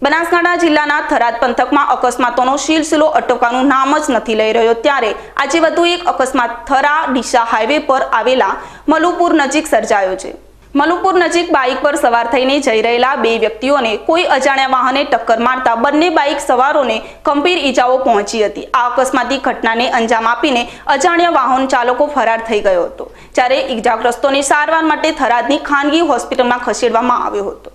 બનાસકાંઠા જિલ્લાના થરાદ પંથકમાં અકસ્માતોનો સિલસિલો અટકવાનું નામ જ નથી લઈ રહ્યો ત્યારે આજે વધુ એક અકસ્માત થરા ડીસા હાઈવે પર આવેલા મલુપુર નજીક સર્જાયો છે। મલુપુર નજીક બાઇક પર સવાર થઈને જઈ રહેલા બે વ્યક્તિઓને કોઈ અજાણ્યા વાહને ટક્કર મારતા બંને બાઇક સવારોને ગંભીર ઈજાઓ પહોંચી હતી। આ અકસ્માતની ઘટનાને અંજામ આપીને અજાણ્યા વાહન ચાલકો ફરાર થઈ ગયો હતો, જ્યારે ઈજાગ્રસ્તોને સારવાર માટે થરાદની ખાનગી હોસ્પિટલમાં ખસેડવામાં આવ્યો હતો।